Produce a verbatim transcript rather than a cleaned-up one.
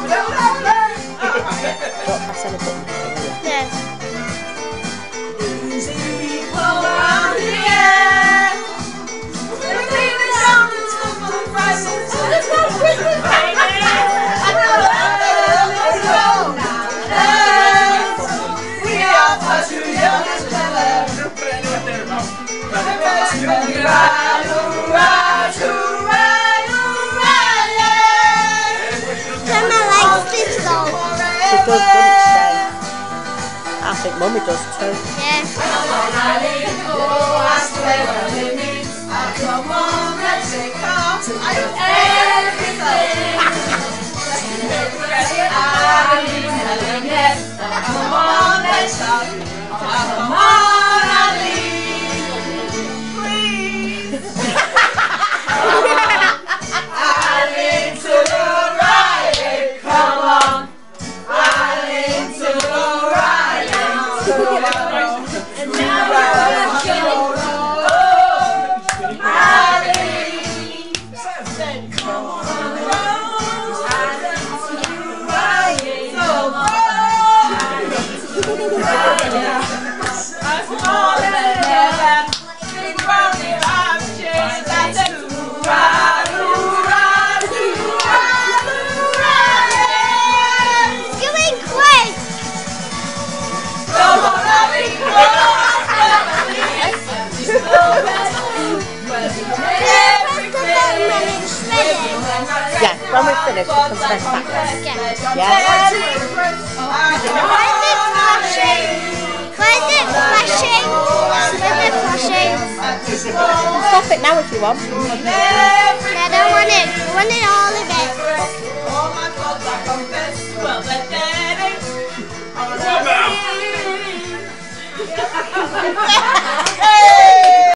I said a button. Yeah. She does, doesn't she? I think Mummy does too. Yeah. Come on, Eileen, go, I swear we're living. Come on, let's take off. I do everything. Eileen, Eileen, yes. Come on, let's stop. Come on, Eileen, please. Eileen to the right, come on. Eileen to the right, and now we're going. Oh, Eileen, come on. Eileen to the right, come on. I'm falling in love. Big rocky objects that do right, do right, do right, do right. Doing quick. Come on, Eileen, come on, Eileen. Yeah, when we're finished, we can press back. Yeah. Yeah? Why is it flashing? Why is it flashing? Why is it flashing? Stop it now if you want. I don't want it. I want it all of it. All my faults I confess. Well, but that ain't all right.